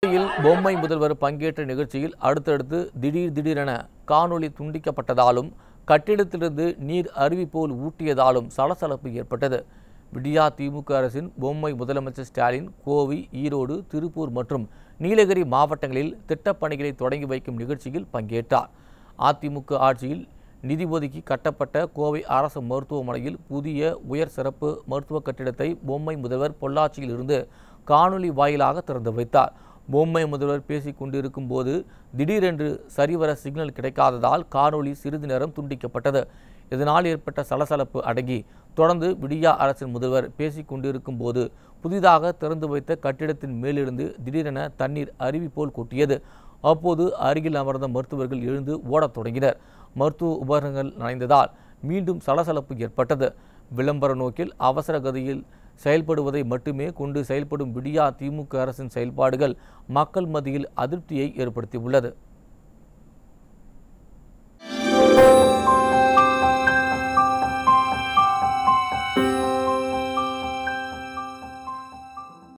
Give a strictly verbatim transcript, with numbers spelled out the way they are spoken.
பொம்மை முதல்வர் பங்கேற்ற நிகழ்ச்சியில் அடுத்தடுத்து திடீர் திடீரென காணொளி துண்டிக்கப்பட்டதாலும் கட்டிடத்திலிருந்து நீர் அருவி போல் ஊட்டியதாலும் சலசலப்பு ஏற்பட்டது. விடியா திமுக அரசின் பொம்மை முதலமைச்சர் ஸ்டாலின் கோவை, ஈரோடு, திருப்பூர் மற்றும் நீலகிரி மாவட்டங்களில் திட்டப்பணிகளை தொடங்கி வைக்கும் நிகழ்ச்சியில் பங்கேற்றார். அதிமுக ஆட்சியில் நிதி ஒதுக்கி கட்டப்பட்ட கோவை அரசு மருத்துவமனையில் புதிய உயர் சிறப்பு மருத்துவ கட்டிடத்தை பொம்மை முதல்வர் பொள்ளாச்சியில் இருந்து காணொலி வாயிலாக திறந்து வைத்தார். பொம்மை முதல்வர் பேசிக் கொண்டிருக்கும் போது திடீரென்று சரிவர சிக்னல் கிடைக்காததால் காணொலி சிறிது நேரம் துண்டிக்கப்பட்டது. இதனால் ஏற்பட்ட சலசலப்பு அடங்கி தொடர்ந்து விடியா அரசின் முதல்வர் பேசிக் கொண்டிருக்கும் போது புதிதாக திறந்து வைத்த கட்டிடத்தின் மேலிருந்து திடீரென தண்ணீர் அருவி போல் கொட்டியது. அப்போது அருகில் அமர்ந்த மருத்துவர்கள் எழுந்து ஓடத் தொடங்கினர். மருத்துவ உபகரணங்கள் நனைந்ததால் மீண்டும் சலசலப்பு ஏற்பட்டது. விளம்பர நோக்கில் அவசர கதியில் செயல்படுவதை மட்டுமே கொண்டு செயல்படும் விடியா திமுக அரசின் செயல்பாடுகள் மக்கள் மத்தியில் அதிருப்தியை ஏற்படுத்தியுள்ளது.